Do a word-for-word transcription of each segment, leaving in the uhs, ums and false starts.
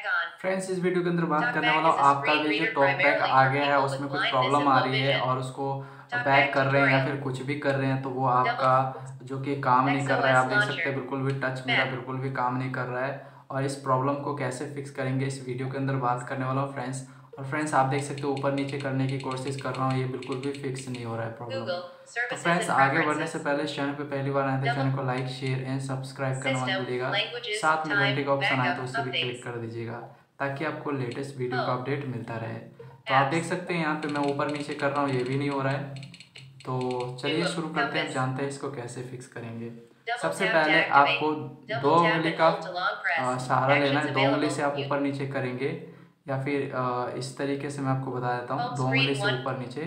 Friends इस video के अंदर बात करने वाला हूँ आपका भी जो टॉक बैक आ गया है उसमें कुछ प्रॉब्लम आ रही है और उसको बैक कर रहे हैं या फिर कुछ भी कर रहे हैं तो वो आपका जो कि काम नहीं कर रहा है। आप देख सकते हैं बिल्कुल भी टच मेरा बिल्कुल भी काम नहीं कर रहा है और इस प्रॉब्लम को कैसे फिक्स करेंगे इस वीडियो के अंदर बात करने वाला हूँ फ्रेंड्स। और फ्रेंड्स आप देख सकते हो ऊपर नीचे करने की कोशिश कर रहा हूँ, ये बिल्कुल भी फिक्स नहीं हो रहा है प्रॉब्लम। तो फ्रेंड्स आगे बढ़ने से पहले चैनल पे पहली बार आए तो चैनल को लाइक शेयर एंड सब्सक्राइब करना मत भूलिएगा। साथ में घंटे का ऑप्शन आए तो उसे भी क्लिक कर दीजिएगा ताकि आपको लेटेस्ट वीडियो का अपडेट मिलता रहे। तो आप देख सकते हैं यहाँ पे मैं ऊपर नीचे कर रहा हूँ, ये भी नहीं हो रहा है। तो चलिए शुरू करते हैं, जानते हैं इसको कैसे फिक्स करेंगे। सबसे पहले आपको दो उंगली का सहारा लेना है, दो उंगली से आप ऊपर नीचे करेंगे या फिर इस तरीके से मैं आपको बता देता हूँ। दो उंगली से ऊपर नीचे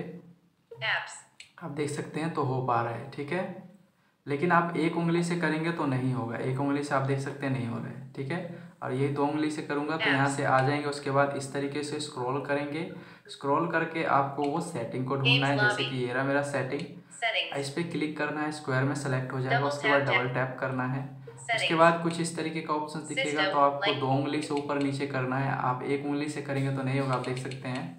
आप देख सकते हैं तो हो पा रहा है, ठीक है। लेकिन आप एक उंगली से करेंगे तो नहीं होगा, एक उंगली से आप देख सकते हैं नहीं हो रहा है, ठीक है। और ये दो उंगली से करूँगा तो यहाँ से आ जाएंगे। उसके बाद इस तरीके से स्क्रॉल करेंगे, स्क्रॉल करके आपको वो सेटिंग को ढूंढना है। जैसे कि ये रहा मेरा सेटिंग, इस पर क्लिक करना है, स्क्वायर में सेलेक्ट हो जाएगा। उसके बाद डबल टैप करना है। उसके बाद कुछ इस तरीके का ऑप्शन दिखेगा तो आपको दो उंगली से ऊपर नीचे करना है। आप एक उंगली से करेंगे तो नहीं होगा, आप देख सकते हैं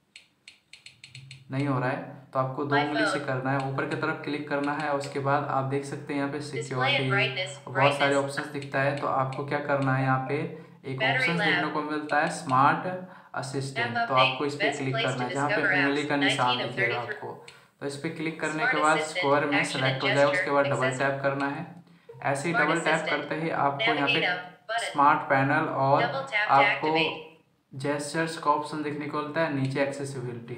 नहीं हो रहा है। तो आपको दो उंगली से करना है, ऊपर की तरफ क्लिक करना है। उसके बाद आप देख सकते हैं यहाँ पे सिक्योरिटी बहुत सारे ऑप्शंस दिखता है। तो आपको क्या करना है, यहाँ पे एक ऑप्शन देखने को मिलता है स्मार्ट असिस्टेंट, तो आपको इस पर क्लिक करना है जहाँ पे उंगली का निशान दिखेगा आपको। तो इस पर क्लिक करने के बाद स्क्वायर में सेलेक्ट हो जाए। उसके बाद डबल टैप करना है। ऐसे ही डबल टैप करते ही आपको यहाँ पे स्मार्ट पैनल और आपको जेस्चर्स का ऑप्शन देखने को मिलता है, नीचे एक्सेसिबिलिटी,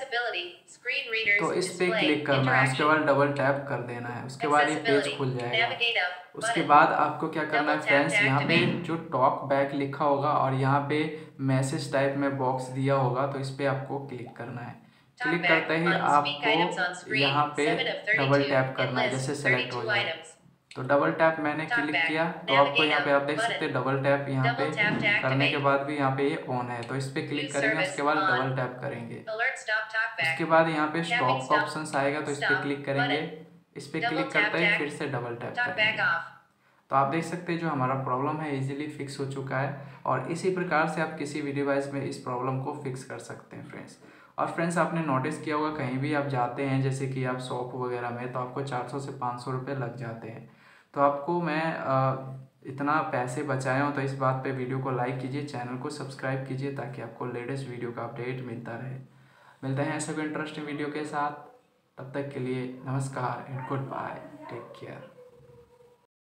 तो इस पे क्लिक करना है। उसके बाद डबल टैप कर देना है। उसके बाद ये पेज खुल जाएगा। उसके बाद आपको क्या करना है फ्रेंड्स, यहाँ पे जो टॉक बैक लिखा होगा और यहाँ पे मैसेज टाइप में बॉक्स दिया होगा तो इस पे आपको क्लिक करना है। क्लिक करते ही आपको यहाँ पे डबल टैप करना है, जैसे सेलेक्ट हो जाए। तो डबल टैप मैंने क्लिक किया तो आपको यहाँ पे आप देख सकते हैं डबल टैप यहाँ पे करने के बाद भी यहाँ पे ये ऑन है। तो इस पे क्लिक करेंगे, उसके बाद डबल टैप करेंगे। उसके बाद यहाँ पे स्टॉप का ऑप्शन आएगा तो इस पे क्लिक करेंगे। इस पे क्लिक करते ही फिर से डबल टैप करेंगे। तो आप देख सकते हैं जो हमारा प्रॉब्लम है इजीली फिक्स हो चुका है। और इसी प्रकार से आप किसी भी डिवाइस में इस प्रॉब्लम को फिक्स कर सकते हैं फ्रेंड्स। और फ्रेंड्स आपने नोटिस किया होगा कहीं भी आप जाते हैं जैसे कि आप शॉप वगैरह में तो आपको चार सौ से पाँच सौ रुपये लग जाते हैं। तो आपको मैं आ, इतना पैसे बचाए हूँ तो इस बात पे वीडियो को लाइक कीजिए, चैनल को सब्सक्राइब कीजिए ताकि आपको लेटेस्ट वीडियो का अपडेट मिलता रहे। मिलते हैं ऐसे कोई इंटरेस्टिंग वीडियो के साथ, तब तक के लिए नमस्कार and good bye, take care.